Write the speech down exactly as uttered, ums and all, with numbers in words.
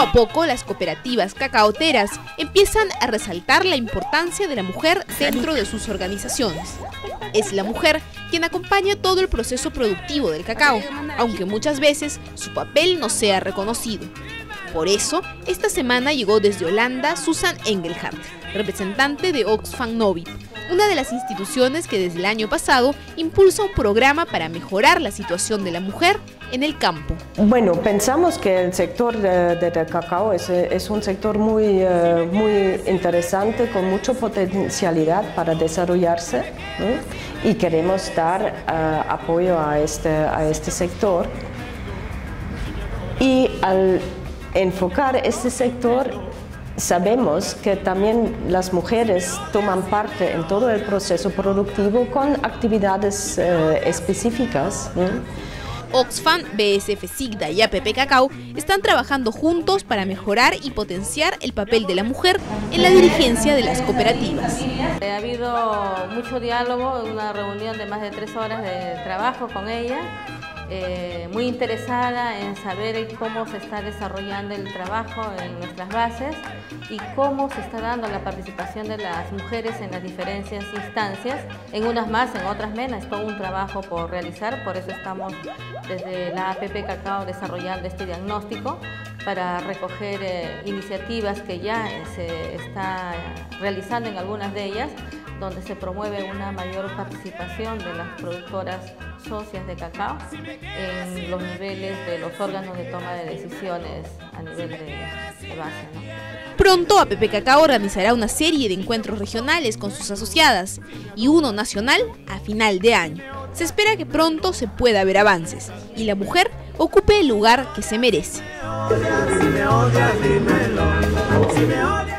a poco, las cooperativas cacaoteras empiezan a resaltar la importancia de la mujer dentro de sus organizaciones. Es la mujer quien acompaña todo el proceso productivo del cacao, aunque muchas veces su papel no sea reconocido. Por eso, esta semana llegó desde Holanda Susan Engelhardt, representante de Oxfam Novib, una de las instituciones que desde el año pasado impulsa un programa para mejorar la situación de la mujer en el campo. Bueno, pensamos que el sector de, de, de cacao es, es un sector muy, uh, muy interesante, con mucha potencialidad para desarrollarse, ¿no? Y queremos dar uh, apoyo a este, a este sector. Y al enfocar este sector, sabemos que también las mujeres toman parte en todo el proceso productivo con actividades eh, específicas, ¿eh? Oxfam, B S F Sigda y A P P Cacao están trabajando juntos para mejorar y potenciar el papel de la mujer en la dirigencia de las cooperativas. Ha habido mucho diálogo, una reunión de más de tres horas de trabajo con ella. Eh, muy interesada en saber cómo se está desarrollando el trabajo en nuestras bases y cómo se está dando la participación de las mujeres en las diferentes instancias, en unas más, en otras menos. Es todo un trabajo por realizar, por eso estamos desde la A P P Cacao desarrollando este diagnóstico para recoger eh, iniciativas que ya se está realizando en algunas de ellas, donde se promueve una mayor participación de las productoras socias de cacao en los niveles de los órganos de toma de decisiones a nivel de, de base, ¿no? Pronto A P P Cacao organizará una serie de encuentros regionales con sus asociadas y uno nacional a final de año. Se espera que pronto se pueda ver avances y la mujer ocupe el lugar que se merece. Si me odias, dímelo. Si me odias.